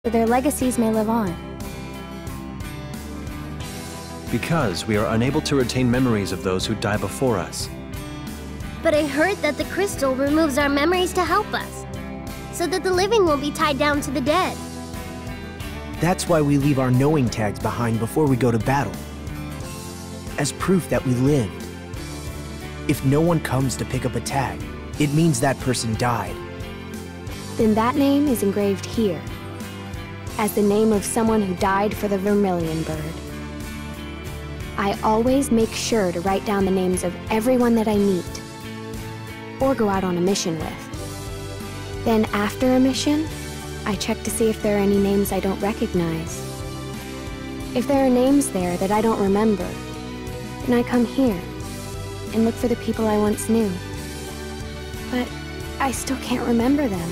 so their legacies may live on. Because we are unable to retain memories of those who die before us. But I heard that the crystal removes our memories to help us, so that the living won't be tied down to the dead. That's why we leave our knowing tags behind before we go to battle, as proof that we lived. If no one comes to pick up a tag, it means that person died. Then that name is engraved here, as the name of someone who died for the Vermilion Bird. I always make sure to write down the names of everyone that I meet, or go out on a mission with. Then after a mission, I check to see if there are any names I don't recognize. If there are names there that I don't remember, then I come here and look for the people I once knew. But I still can't remember them.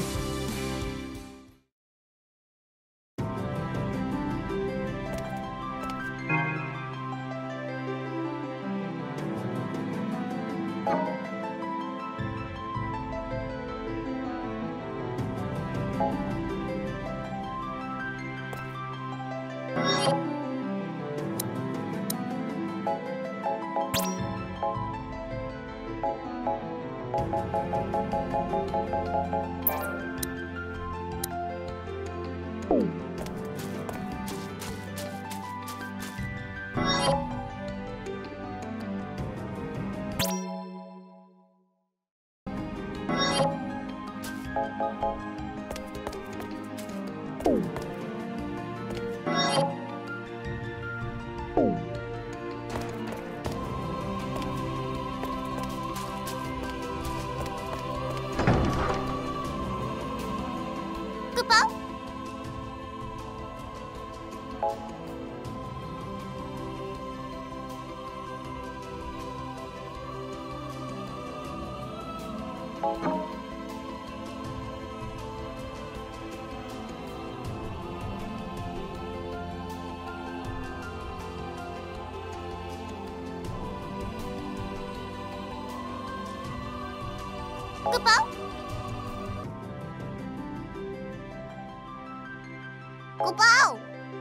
Gubao!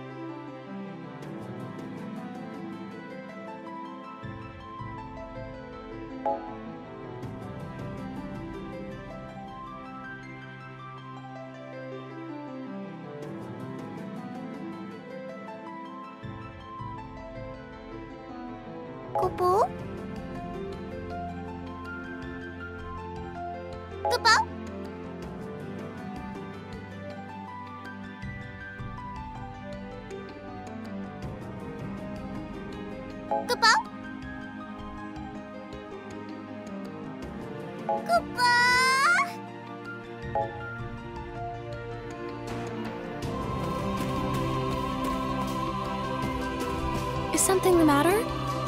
Gubao? Gubao? Gubao? Gubao? Is something the matter?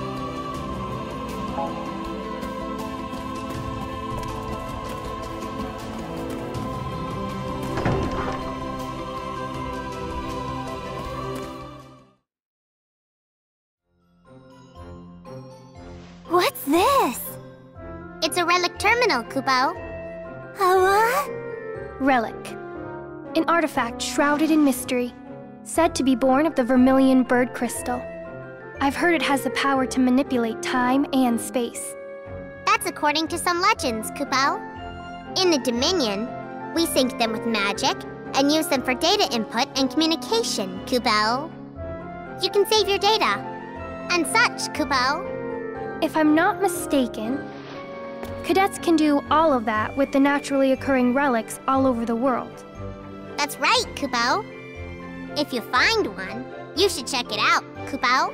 What's this? It's a relic terminal, Gubao. A what? Relic. An artifact shrouded in mystery, said to be born of the Vermilion Bird Crystal. I've heard it has the power to manipulate time and space. That's according to some legends, Gubao. In the Dominion, we sync them with magic and use them for data input and communication, Gubao. You can save your data and such, Gubao. If I'm not mistaken, cadets can do all of that with the naturally occurring relics all over the world. That's right, Gubao. If you find one, you should check it out, Gubao.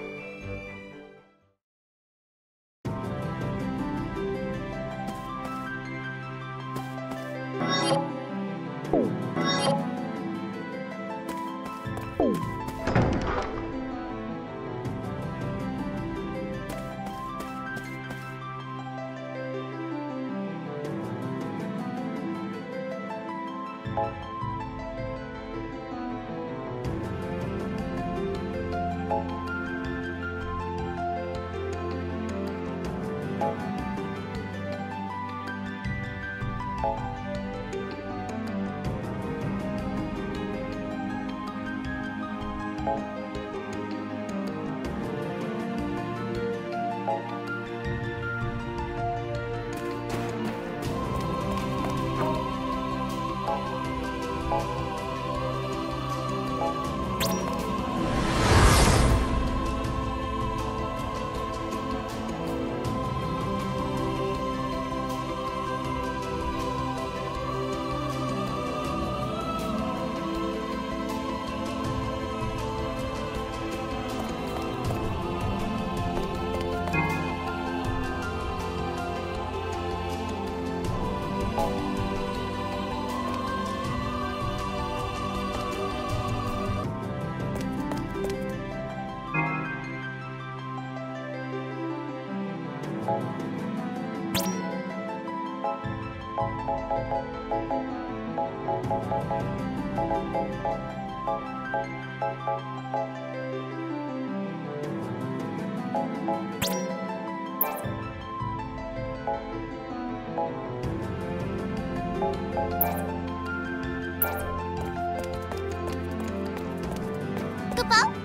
Kupo?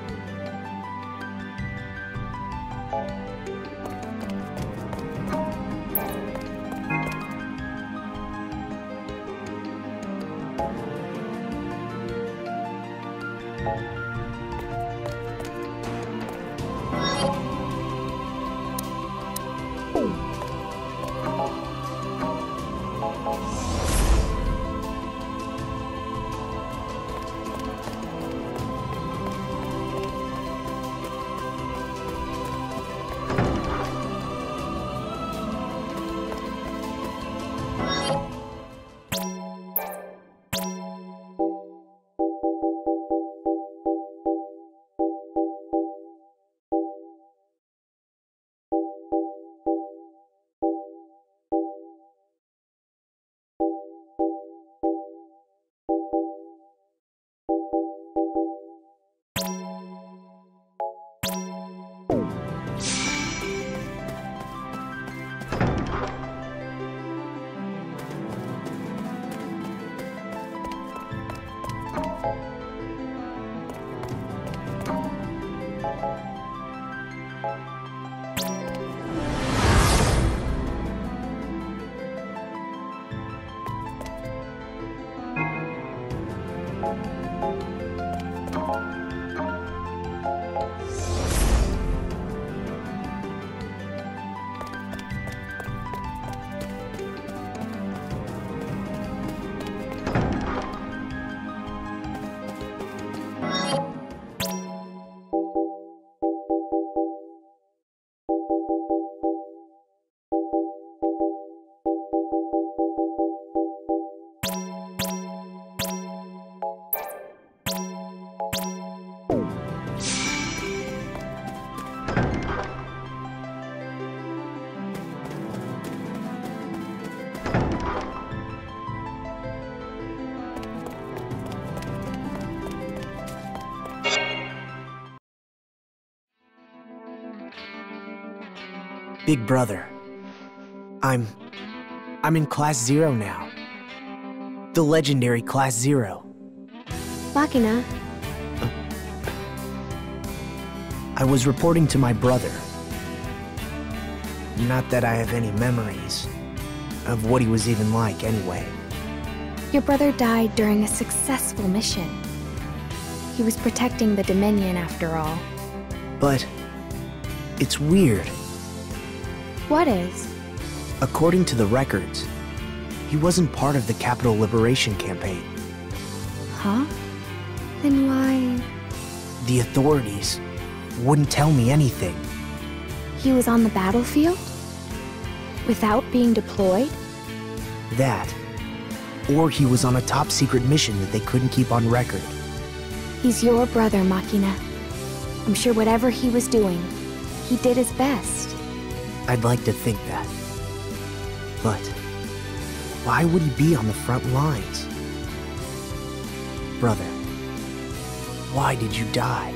Big brother. I'm in Class 0 now. The legendary Class 0. Machina, I was reporting to my brother. Not that I have any memories of what he was even like anyway. your brother died during a successful mission. He was protecting the Dominion after all. But it's weird. What is? According to the records, he wasn't part of the Capital Liberation Campaign. Huh? Then why? The authorities wouldn't tell me anything. He was on the battlefield? Without being deployed? That. Or he was on a top-secret mission that they couldn't keep on record. He's your brother, Machina. I'm sure whatever he was doing, he did his best. I'd like to think that. But why would he be on the front lines? Brother, why did you die?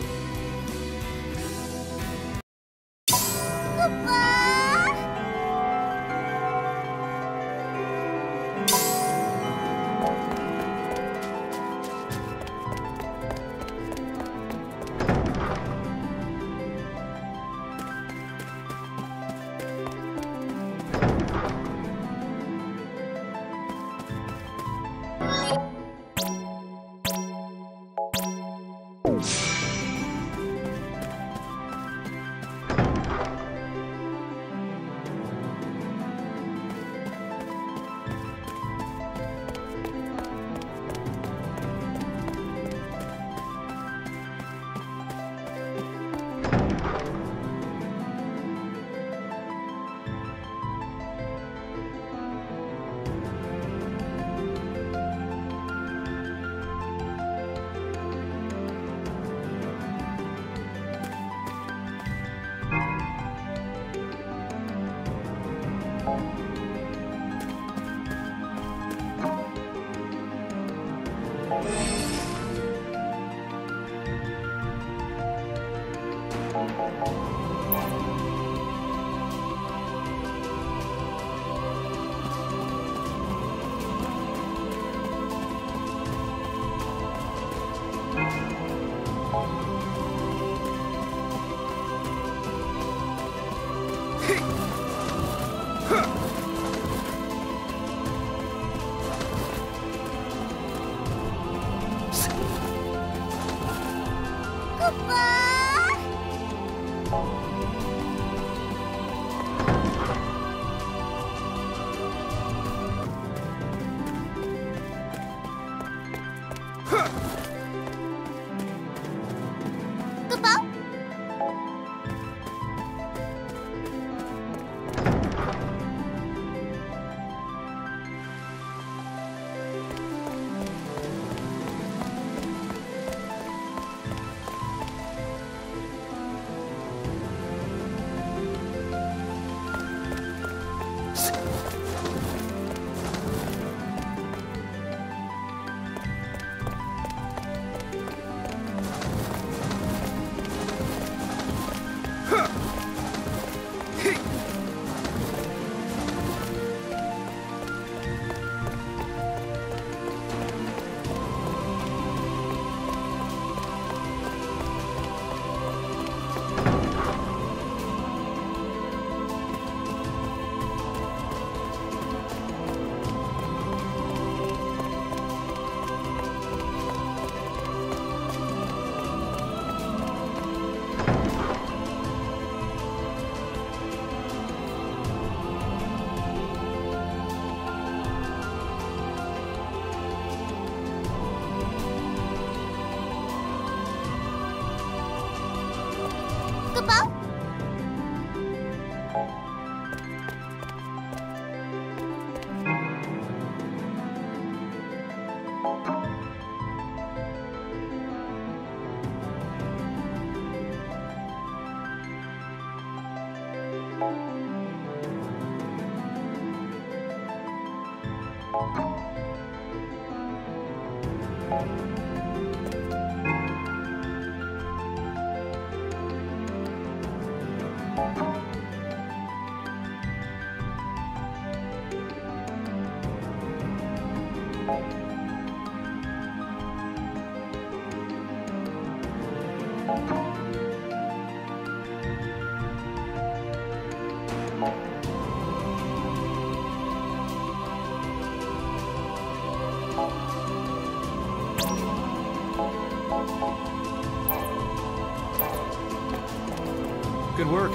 Good work.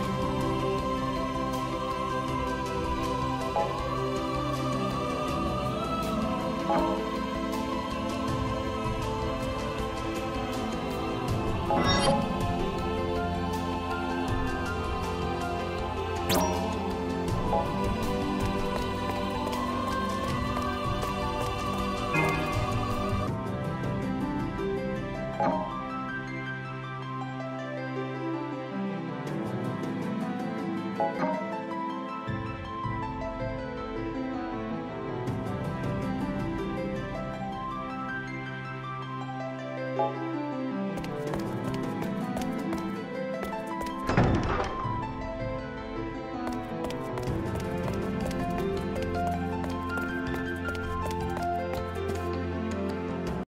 Bye.